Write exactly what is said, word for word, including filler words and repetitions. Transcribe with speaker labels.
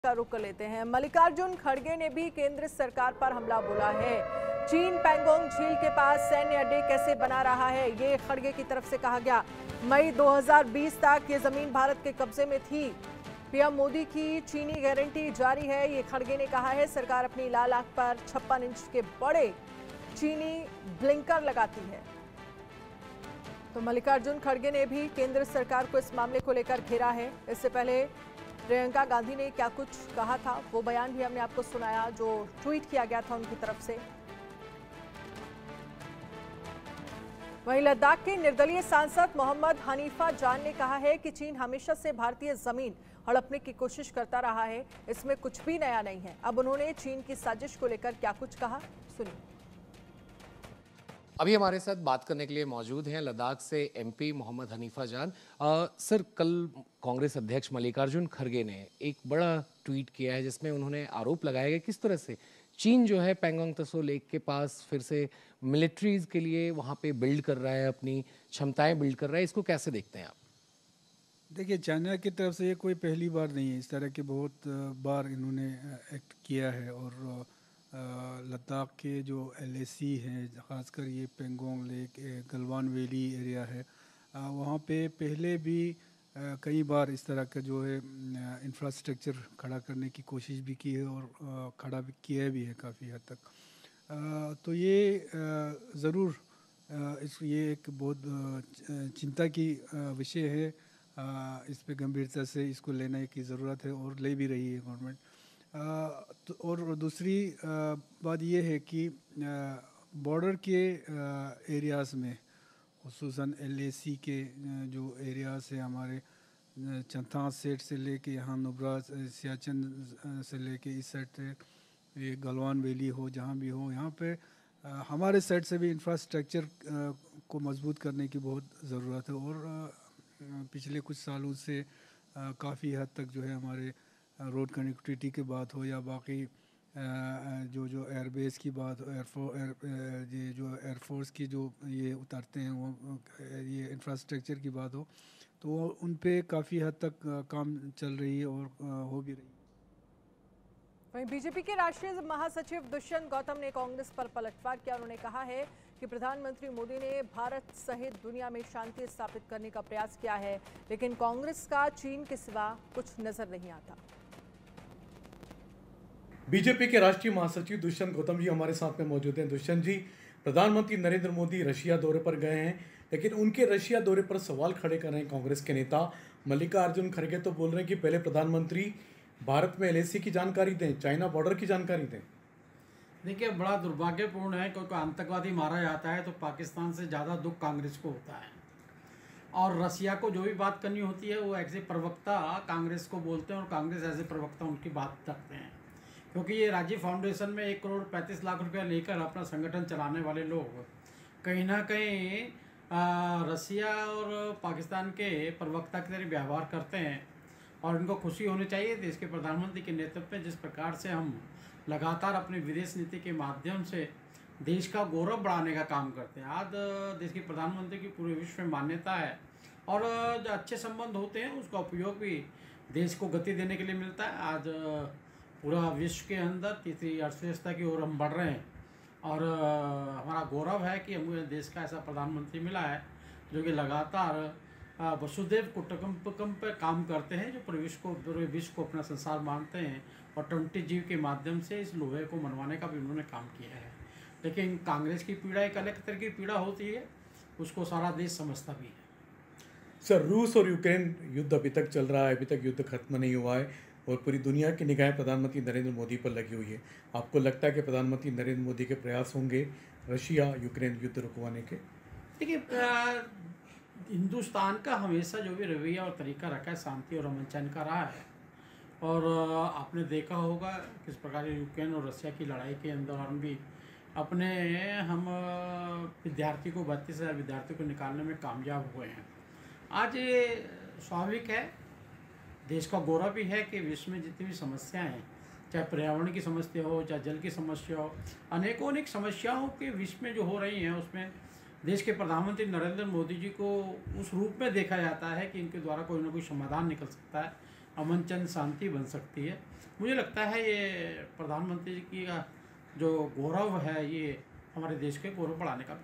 Speaker 1: का रुख कर लेते हैं। मल्लिकार्जुन खड़गे ने भी केंद्र सरकार पर हमला बोला है। चीन पैंगोंग झील के पास सैन्य अड्डे कैसे बना रहा है, ये खड़गे की तरफ से कहा गया। मई दो हज़ार बीस तक ये जमीन भारत के कब्जे में थी। पीएम मोदी की चीनी गारंटी जारी है, ये खड़गे ने कहा है। सरकार अपनी लाल आंख पर छप्पन इंच के बड़े चीनी ब्लिंकर लगाती है। तो मल्लिकार्जुन खड़गे ने भी केंद्र सरकार को इस मामले को लेकर घेरा है। इससे पहले प्रियंका गांधी ने क्या कुछ कहा था, वो बयान भी हमने आपको सुनाया जो ट्वीट किया गया था उनकी तरफ से। वहीं लद्दाख के निर्दलीय सांसद मोहम्मद हनीफा जान ने कहा है कि चीन हमेशा से भारतीय जमीन हड़पने की कोशिश करता रहा है, इसमें कुछ भी नया नहीं है। अब उन्होंने चीन की साजिश को लेकर क्या कुछ कहा, सुनिए।
Speaker 2: अभी हमारे साथ बात करने के लिए मौजूद हैं लद्दाख से एमपी मोहम्मद हनीफा जान। आ, सर, कल कांग्रेस अध्यक्ष मल्लिकार्जुन खड़गे ने एक बड़ा ट्वीट किया है जिसमें उन्होंने आरोप लगाया है किस तरह से चीन जो है पैंगोंग त्सो लेक के पास फिर से मिलिट्रीज के लिए वहाँ पे बिल्ड कर रहा है, अपनी क्षमताएं बिल्ड कर रहा है। इसको कैसे देखते हैं आप?
Speaker 3: देखिए, चाइना की तरफ से ये कोई पहली बार नहीं है, इस तरह के बहुत बार इन्होंने एक्ट किया है। और लद्दाख के जो एलएसी हैं, ख़ासकर ये Pangong lake, Galwan valley area है, वहाँ पे पहले भी कई बार इस तरह का जो है इंफ्रास्ट्रक्चर खड़ा करने की कोशिश भी की है और खड़ा भी किया भी है काफ़ी हद तक। तो ये ज़रूर इस ये एक बहुत चिंता की विषय है। इस पे गंभीरता से इसको लेने की ज़रूरत है और ले भी रही है गवर्नमेंट। तो और दूसरी बात ये है कि बॉर्डर के एरियाज़ में खुसूसन एलएसी के जो एरियाज़ है, हमारे चंथा सेट से लेके यहाँ नुब्रा सियाचिन से लेके इस साइड से ये गलवान वैली हो, जहाँ भी हो, यहाँ पे हमारे साइड से भी इंफ्रास्ट्रक्चर को मजबूत करने की बहुत ज़रूरत है। और पिछले कुछ सालों से काफ़ी हद तक जो है हमारे रोड कनेक्टिविटी की बात हो या बाकी जो जो एयरबेस की बात हो, एयरफो एयर ये जो एयरफोर्स की जो ये उतारते हैं वो ये इंफ्रास्ट्रक्चर की बात हो, तो उन पे काफ़ी हद तक काम चल रही है और हो भी रही है।
Speaker 1: वहीं बीजेपी के राष्ट्रीय महासचिव दुष्यंत गौतम ने कांग्रेस पर पलटवार किया। उन्होंने कहा है कि प्रधानमंत्री मोदी ने भारत सहित दुनिया में शांति स्थापित करने का प्रयास किया है, लेकिन कांग्रेस का चीन के सिवा कुछ नजर नहीं आता।
Speaker 4: बीजेपी के राष्ट्रीय महासचिव दुष्यंत गौतम जी हमारे साथ में मौजूद हैं। दुष्यंत जी, प्रधानमंत्री नरेंद्र मोदी रशिया दौरे पर गए हैं, लेकिन उनके रशिया दौरे पर सवाल खड़े कर रहे हैं कांग्रेस के नेता मल्लिकार्जुन खड़गे। तो बोल रहे हैं कि पहले प्रधानमंत्री भारत में एलएसी की जानकारी दें, चाइना बॉर्डर की जानकारी दें।
Speaker 5: देखिए, बड़ा दुर्भाग्यपूर्ण है, क्योंकि आतंकवादी मारा जाता है तो पाकिस्तान से ज़्यादा दुख कांग्रेस को होता है। और रसिया को जो भी बात करनी होती है वो एज ए प्रवक्ता कांग्रेस को बोलते हैं और कांग्रेस एज ए प्रवक्ता उनकी बात रखते हैं। क्योंकि ये राजीव फाउंडेशन में एक करोड़ पैंतीस लाख रुपया लेकर अपना संगठन चलाने वाले लोग कहीं ना कहीं रसिया और पाकिस्तान के प्रवक्ता की तरह व्यवहार करते हैं। और इनको खुशी होनी चाहिए देश के प्रधानमंत्री के नेतृत्व में, जिस प्रकार से हम लगातार अपनी विदेश नीति के माध्यम से देश का गौरव बढ़ाने का काम करते हैं। आज देश के प्रधानमंत्री की पूरे विश्व में मान्यता है और जो अच्छे संबंध होते हैं उसका उपयोग भी देश को गति देने के लिए मिलता है। आज पूरा विश्व के अंदर तीसरी अर्थव्यवस्था की ओर हम बढ़ रहे हैं और हमारा गौरव है कि हमें देश का ऐसा प्रधानमंत्री मिला है जो कि लगातार वसुदेव कुटुंबकम पर काम करते हैं, जो पूरे विश्व को पूरे विश्व को अपना संसार मानते हैं और ट्वेंटी जीव के माध्यम से इस लोहे को मनवाने का भी उन्होंने काम किया है। लेकिन कांग्रेस की पीड़ा एक अलग तरह की पीड़ा होती है, उसको सारा देश समझता भी है।
Speaker 4: सर, रूस और यूक्रेन युद्ध अभी तक चल रहा है, अभी तक युद्ध खत्म नहीं हुआ है और पूरी दुनिया की निगाहें प्रधानमंत्री नरेंद्र मोदी पर लगी हुई है। आपको लगता है कि प्रधानमंत्री नरेंद्र मोदी के प्रयास होंगे रशिया यूक्रेन युद्ध रुकवाने के?
Speaker 5: देखिए, हिंदुस्तान का हमेशा जो भी रवैया और तरीका रखा है शांति और अमन चैन का रहा है। और आपने देखा होगा किस प्रकार यूक्रेन और रशिया की लड़ाई के अंदर हम भी अपने हम विद्यार्थी को बत्तीस हज़ार विद्यार्थियों को निकालने में कामयाब हुए हैं। आज ये स्वाभाविक है, देश का गौरव भी है कि विश्व में जितनी भी समस्याएं हैं, चाहे पर्यावरण की समस्या हो, चाहे जल की समस्या हो, अनेकों अनेक समस्याओं के विश्व में जो हो रही हैं उसमें देश के प्रधानमंत्री नरेंद्र मोदी जी को उस रूप में देखा जाता है कि इनके द्वारा कोई ना कोई समाधान निकल सकता है। अमन चैन शांति बन सकती है। मुझे लगता है ये प्रधानमंत्री जी की का जो गौरव है, ये हमारे देश के गौरव बढ़ाने का